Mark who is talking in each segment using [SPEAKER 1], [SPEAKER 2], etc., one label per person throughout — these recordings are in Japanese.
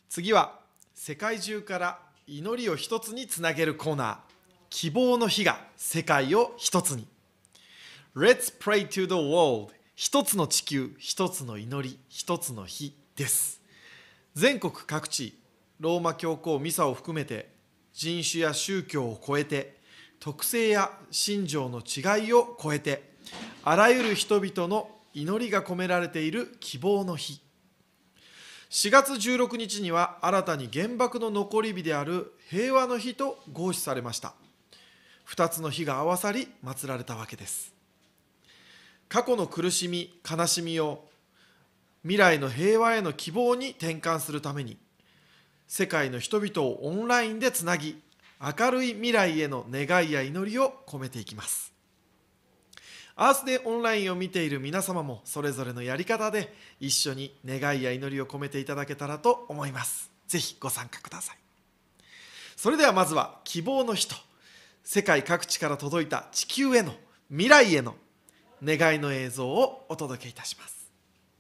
[SPEAKER 1] 次は世界中から祈りを一つにつなげるコーナー、希望の火が世界を一つに。 Let's pray to the world。 一つの地球、一つの祈り、一つの火です。全国各地、ローマ教皇ミサを含めて人種や宗教を超えて、特性や信条の違いを超えて、あらゆる人々の祈りが込められている希望の火。4月16日には新たに原爆の残り火である平和の日と号旨されました。2つの火が合わさり祀られたわけです。過去の苦しみ、悲しみを未来の平和への希望に転換するために、世界の人々をオンラインでつなぎ、明るい未来への願いや祈りを込めていきます。アースデーオンラインを見ている皆様もそれぞれのやり方で一緒に願いや祈りを込めていただけたらと思います。ぜひご参加ください。それではまずは希望の火と世界各地から届いた地球への未来への願いの映像をお届けいたします。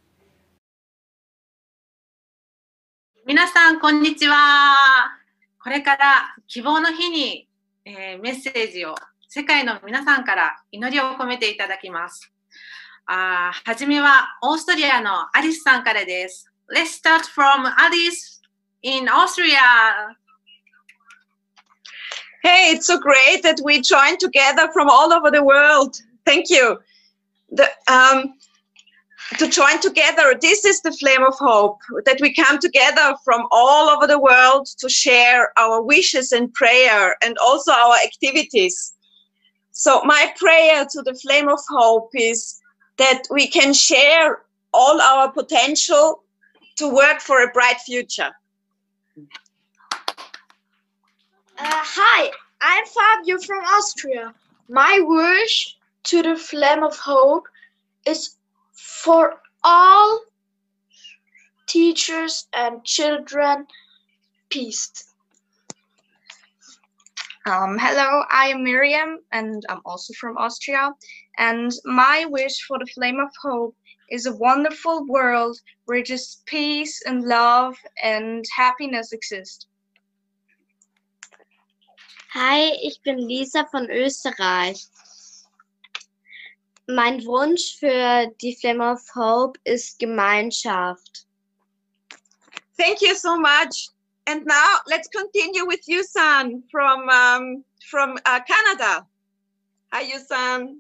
[SPEAKER 2] 皆さんこんにちは。これから希望の日に、メッセージを世界の皆さんから祈りを込めていただきます。はじめはオーストリアのアリスさんからです。Let's start from Alice in Austria.
[SPEAKER 3] Hey, it's so great that we joined together from all over the world. Thank you. To join together, this is the flame of hope, that we come together from all over the world to share our wishes and prayer and also our activities. So my prayer to the flame of hope is that we can share all our potential to work for a bright future.
[SPEAKER 4] Hi, I'm Fabio from Austria. My wish to the flame of hope is for all teachers and children peace.
[SPEAKER 5] Hello, I am Miriam and I'm also from Austria. And my wish for the flame of hope is a wonderful world where just peace and love and happiness exist.
[SPEAKER 6] Hi, ich bin Lisa von Österreich. Mein Wunsch für die Flame of Hope ist Gemeinschaft.
[SPEAKER 3] Thank you so much. And now let's continue with Yusan from Canada. Hi, Yusan.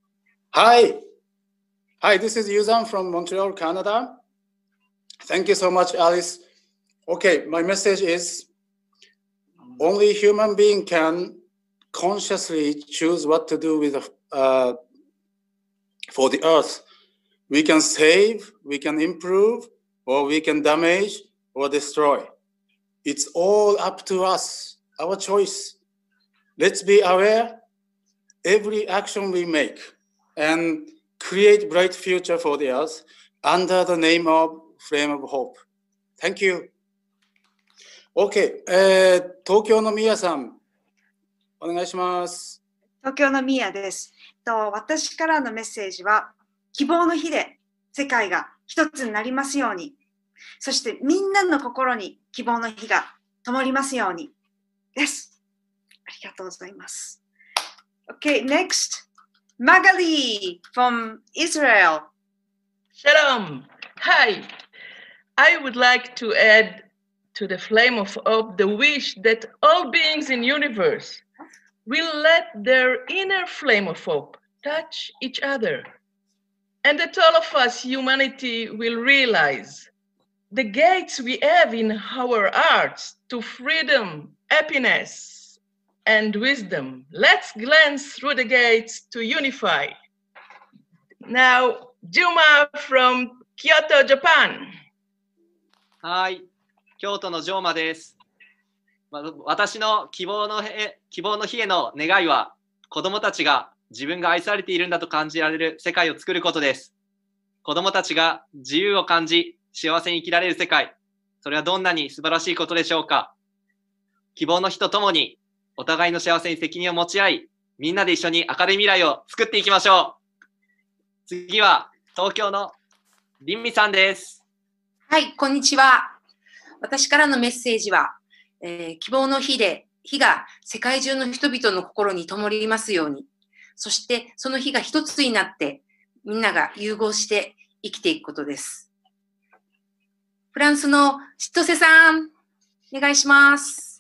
[SPEAKER 7] Hi, this is Yusan from Montreal, Canada. Thank you so much, Alice. Okay, my message is only human being can consciously choose what to do with for the earth. We can save, we can improve, or we can damage or destroy. It's all up to us, our choice. Let's be aware every action we make and create bright future for the earth under the name of Flame of Hope. Thank you. OK、東京のミヤさん、お願いします。
[SPEAKER 8] 東京のミヤです。私からのメッセージは、希望の火で世界が一つになりますように、そしてみんなの心に希望の火が灯りますようにです。ありがとうございます。Okay, next, Magali from Israel.
[SPEAKER 9] Shalom. Hi. I would like to add to the flame of hope the wish that all beings in universe will let their inner flame of hope touch each other, and that all of us, humanity, will realize the gates we have in our hearts to freedom, happiness, and wisdom. Let's glance through the gates to unify. Now, Juma from Kyoto, Japan.
[SPEAKER 10] はい、京都のジョーマです。私の希望の日への願いは、子どもたちが自分が愛されているんだと感じられる世界を作ることです。子どもたちが自由を感じ、幸せに生きられる世界、それはどんなに素晴らしいことでしょうか。希望の日とともに、お互いの幸せに責任を持ち合い、みんなで一緒に明るい未来を作っていきましょう。次は東京のりんみさんです。
[SPEAKER 11] はい、こんにちは。 私からのメッセージは、希望の火が世界中の人々の心に灯りますように、そしてその火が一つになってみんなが融合して生きていくことです。フランスの千歳さん、お願いします。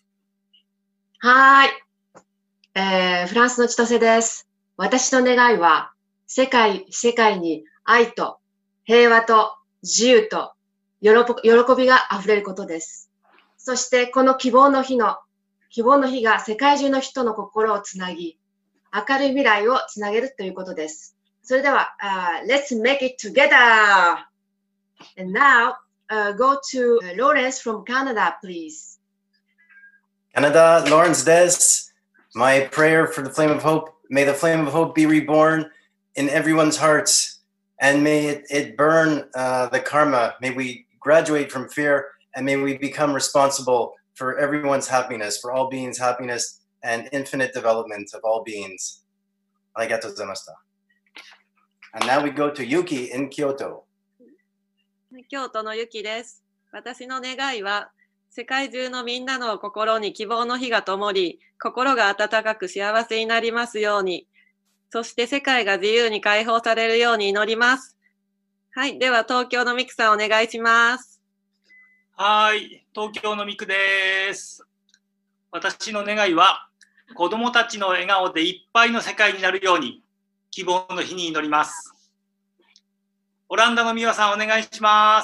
[SPEAKER 12] はい、フランスの千歳です。私の願いは世界に愛と平和と自由と喜びがあふれることです。そしてこの希望の火が世界中の人の心をつなぎ、明るい未来をつなげるということです。それでは、Let's make it together! And now, go to Lawrence from Canada, please.
[SPEAKER 13] Canada, Lawrence Des. My prayer for the Flame of Hope, may the Flame of Hope be reborn in everyone's hearts, and may it burn the karma. May we graduate from fear, and may we become responsible for everyone's happiness, for all beings' happiness, and infinite development of all beings. Arigatou gozaimashita. And now we go to Yuki in Kyoto.
[SPEAKER 14] 京都のゆきです。私の願いは、世界中のみんなの心に希望の火が灯り、心が温かく幸せになりますように、そして世界が自由に解放されるように祈ります。はい、では東京のミクさんお願いします。
[SPEAKER 15] はい、東京のミクです。私の願いは、子供たちの笑顔でいっぱいの世界になるように、希望の日に祈ります。オランダのミワさんお願いします。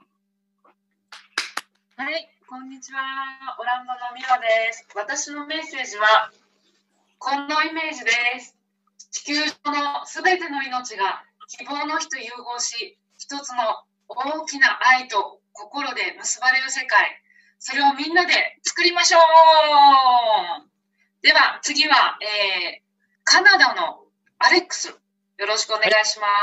[SPEAKER 16] はい、こんにちは。オランダのミワです。私のメッセージはこのイメージです。地球上のすべての命が希望の火と融合し、一つの大きな愛と心で結ばれる世界、それをみんなで作りましょう。では次は、カナダのアレックス、よろしくお願いします。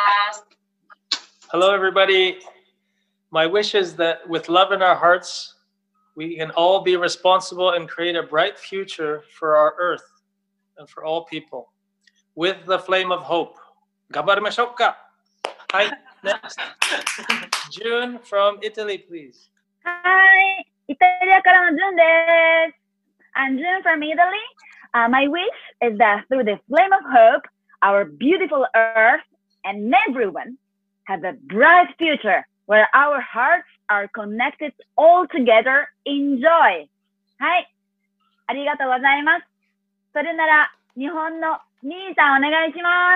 [SPEAKER 17] Hello, everybody. My wish is that with love in our hearts, we can all be responsible and create a bright future for our earth and for all people with the flame of hope. 頑張りましょうか。はい、next. June from Italy, please.
[SPEAKER 18] Hi, イタリアからのジュンです。I'm June from Italy. My wish is that through the flame of hope, our beautiful earth and everyone have a bright future where our hearts are connected all together in joy. はい、ありがとうございます。それなら日本のみーさんお願いします。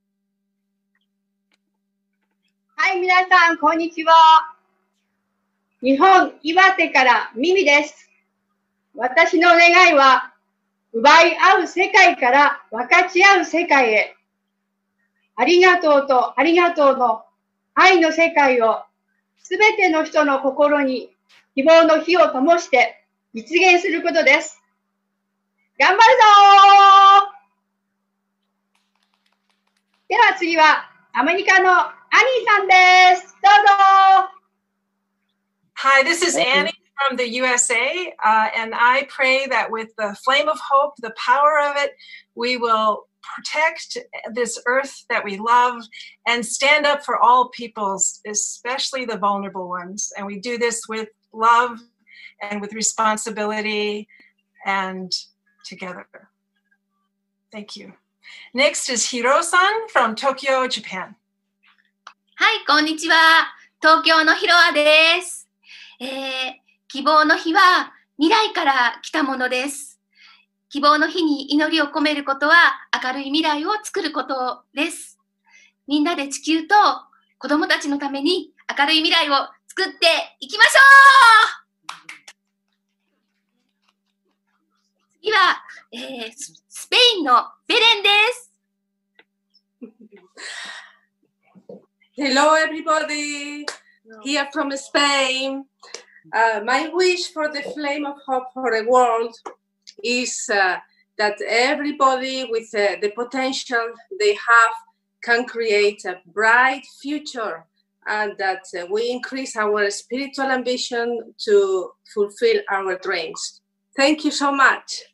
[SPEAKER 19] はい、皆さんこんにちは。日本岩手からミミです。私の願いは奪い合う世界から分かち合う世界へ。ありがとうとありがとうの愛の世界をすべての人の心に希望の火を灯して実現することです。頑張るぞー。では次はアメリカのアニーさんです。どうぞ。
[SPEAKER 20] Hi, this is Annie from the USA, and I pray that with the flame of hope, the power of it, we will protect this earth that we love and stand up for all peoples, especially the vulnerable ones. And we do this with love and with responsibility and together. Thank you. Next is Hiro-san from Tokyo, Japan.
[SPEAKER 11] はい、こんにちは。東京のヒロアです。希望の火は未来から来たものです。希望の火に祈りを込めることは明るい未来を作ることです。みんなで地球と子供たちのために明るい未来を作っていきましょう。次は、スペインのベレンです。
[SPEAKER 21] Hello, everybody. Here from Spain. My wish for the flame of hope for the world is that everybody with the potential they have can create a bright future, and that we increase our spiritual ambition to fulfill our dreams. Thank you so much.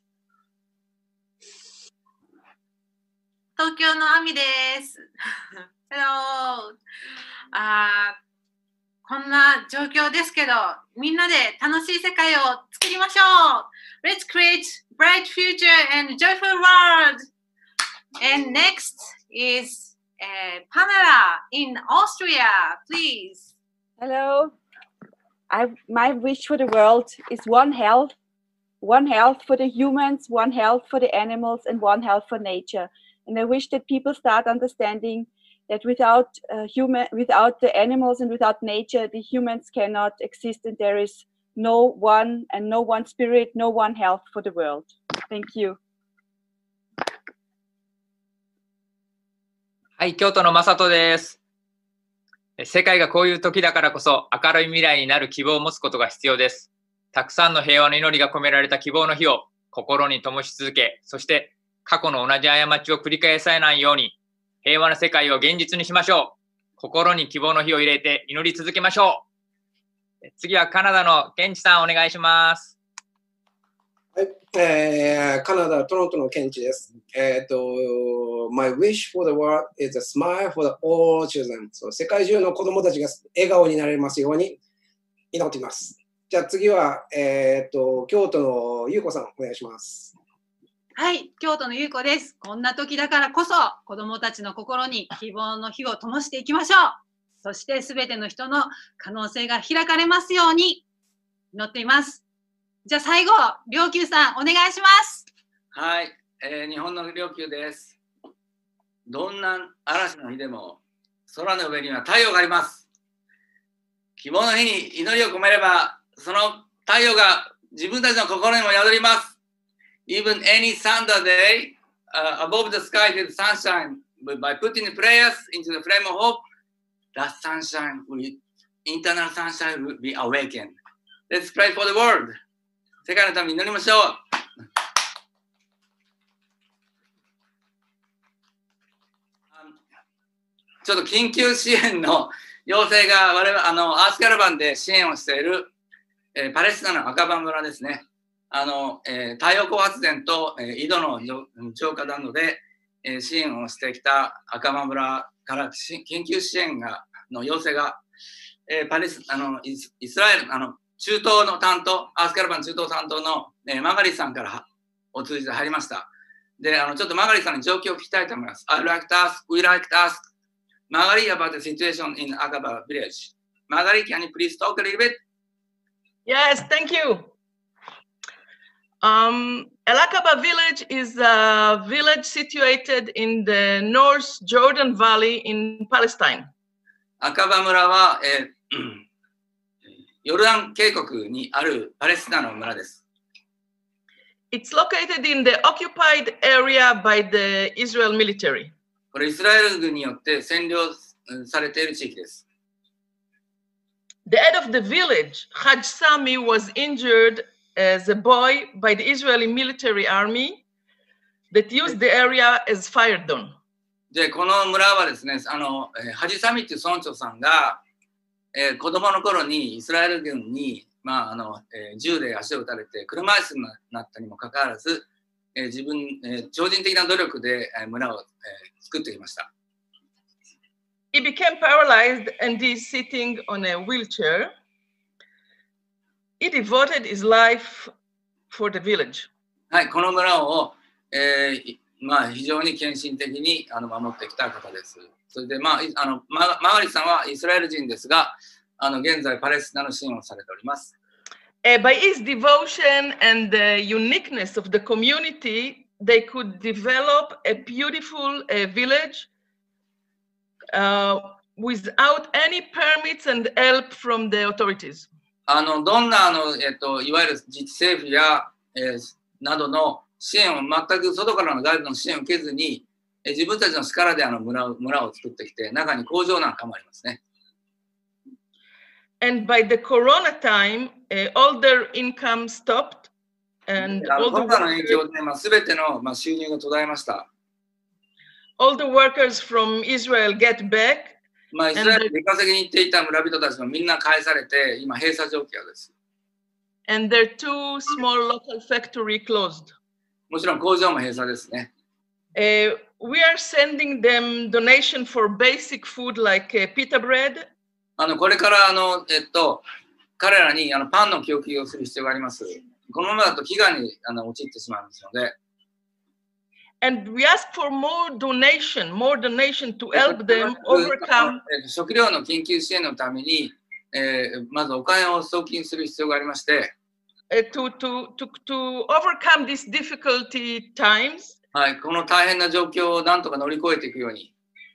[SPEAKER 2] 東京のアミです。Hello. こんな状況ですけど、みんなで楽しい世界を作りましょう。Let's create bright future and joyful world. And next is Pamela in Austria, please.
[SPEAKER 1] Hello. My wish for the world is one health for the humans, one health for the animals, and one health for nature. And I wish that people start understanding that without the animals and without nature, the humans cannot exist, and there is no one spirit, no one health for the world. Thank you.
[SPEAKER 22] はい、京都の正人です。世界がこういう時だからこそ明るい未来になる希望を持つことが必要です。たくさんの平和の祈りが込められた希望の火を心に灯し続け、そして過去の同じ過ちを繰り返さないように平和な世界を現実にしましょう。心に希望の火を入れて祈り続けましょう。次はカナダのケンチさんお願いします。
[SPEAKER 23] はい、カナダ・トロントのケンチです。My wish for the world is a smile for all children. 世界中の子供たちが笑顔になれますように祈っています。じゃあ次は、京都のゆうこさんお願いします。
[SPEAKER 24] はい、京都のゆうこです。こんな時だからこそ子どもたちの心に希望の火を灯していきましょう。そしてすべての人の可能性が開かれますように祈っています。じゃあ最後、良久さんお願いします。
[SPEAKER 25] はい、日本の良久です。どんな嵐の日でも空の上には太陽があります。希望の日に祈りを込めればその太陽が自分たちの心にも宿ります。Even any thunder day above the sky with sunshine, by putting prayers into the flame of hope, that sunshine internal sunshine will be awakened. Let's pray for the world. 世界のために祈りましょう。ちょっと緊急支援の要請が我々アースキャラバンで支援をしている、パレスチナの赤羽村ですね。太陽光発電と、井戸の浄化などで、支援をしてきた赤羽村から緊急支援の要請が、イスラエル中東の担当、アースキャラバン中東担当の、マガリさんからお通じて入りました。で、ちょっとマガリさんに状況を聞きたいと思います。We like to ask Magari about the situation in Aqaba village. Magari, can you please talk a little bit?
[SPEAKER 9] Yes, thank you. El Aqaba village is a village situated in the North Jordan Valley in Palestine.
[SPEAKER 25] 赤羽村は、ヨルダン渓谷にあるパレスチナの村です。
[SPEAKER 9] It's located in the occupied area by the Israel military.
[SPEAKER 25] これイスラエル軍によって占領されている地域です。
[SPEAKER 9] The head of the village, Haj Sami, was injured as a boy by the Israeli military army that used the area as fire zone.
[SPEAKER 25] で、この村はですね、ハジサミっていう村長さんが、子供の頃にイスラエル軍に、銃で足を撃たれて車椅子になったにもかかわらず、超人的な努力で村を作ってきました。
[SPEAKER 9] He became paralyzed and is sitting on a wheelchair. He devoted his life for the village.
[SPEAKER 25] はい、この村を、非常に献身的に守ってきた方です。それで、マガリさんはイスラエル人ですが、現在パレスチナの支援をされております。
[SPEAKER 9] By his devotion and the uniqueness of the community, they could develop a beautiful village without any permits and help from the authorities.
[SPEAKER 25] どんないわゆる自治政府や、などの支援を全く外からの外部の支援を受けずに、自分たちの力で村を作ってきて、中に工場なんかもありますね。
[SPEAKER 9] And by the Corona time, all their income stopped, and all the
[SPEAKER 25] コロナの影響で全ての収入が途絶えました。
[SPEAKER 9] All the workers from Israel get back.
[SPEAKER 25] イスラエルで出稼ぎに行っていた村人たちもみんな返されて、今閉鎖状況です。
[SPEAKER 9] And their two small local factory closed.
[SPEAKER 25] もちろん工場も閉鎖ですね。
[SPEAKER 9] We are sending them donation for basic food like pita bread
[SPEAKER 25] これから彼らにパンの供給をする必要があります。このままだと飢餓に陥ってしまうんですので。
[SPEAKER 9] And we ask for more donation to help them overcome.
[SPEAKER 25] 食料の緊急支援のために、まずお金を送金する必要がありまして。
[SPEAKER 9] To overcome these difficulty times.
[SPEAKER 25] はい、この大変な状況をなんとか乗り越えていくように。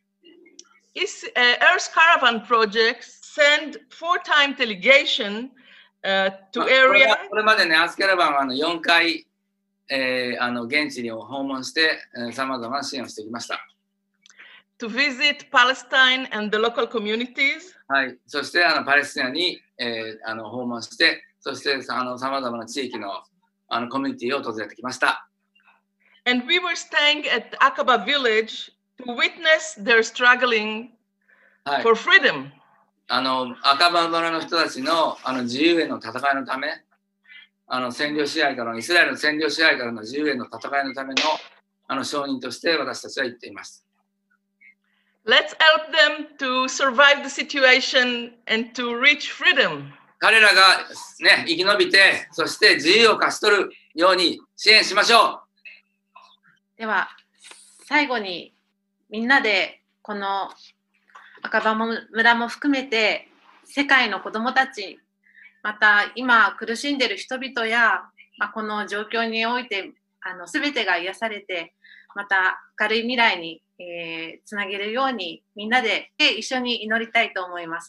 [SPEAKER 9] Earth Caravan Project send 4-time delegation to area.
[SPEAKER 25] これまでね、アースキャラバンは4回、現地に訪問してさまざまな支援をしてきました。
[SPEAKER 9] To visit Palestine and the local communities.
[SPEAKER 25] はい、そしてパレスチナに、訪問して、そしてさまざまな地域のコミュニティを訪れてきました。
[SPEAKER 9] And we were staying at Aqaba village to witness their struggling for freedom.
[SPEAKER 25] 赤羽村の人たちの自由への戦いのため、占領支配からのイスラエルの占領支配からの自由への戦いのための証人として私たちは言っています。
[SPEAKER 9] Let's help them to survive the situation and to reach freedom.
[SPEAKER 25] 彼らがね、生き延びて、そして自由を勝ち取るように支援しましょう。
[SPEAKER 2] では最後にみんなでこの赤羽村も含めて世界の子どもたち、また今苦しんでいる人々や、この状況において全てが癒されて、また明るい未来に、つなげるようにみんなで一緒に祈りたいと思います。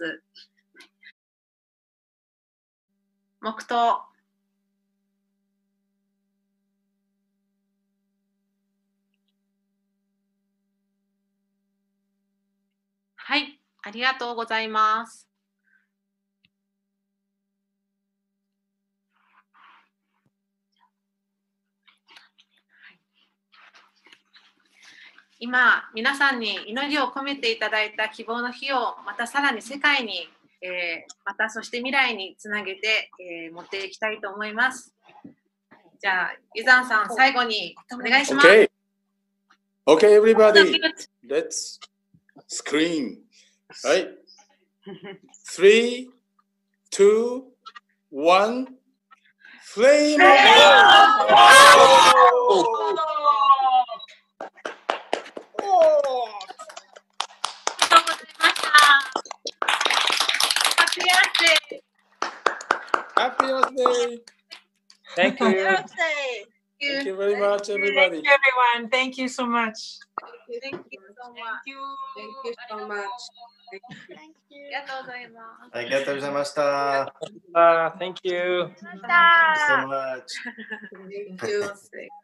[SPEAKER 2] 黙祷。はい、ありがとうございます。今、皆さんに祈りを込めていただいた希望の火をまたさらに世界に、またそして未来につなげて、持っていきたいと思います。じゃあ、ユザンさん、最後にお願いします。
[SPEAKER 3] Okay, everybody, let's scream. Right? 3, 2, 1. Flame of hope! Happy Earth Day!
[SPEAKER 17] Thank you.
[SPEAKER 3] Thank you very much, everybody.
[SPEAKER 20] Thank you, everyone. Thank you so much.
[SPEAKER 2] Thank you so much.
[SPEAKER 21] Thank you so much.
[SPEAKER 2] Thank you. ありがとうございます。
[SPEAKER 13] ありがとうございました。
[SPEAKER 17] Thank you.
[SPEAKER 13] Thank you so much.
[SPEAKER 21] Thank you.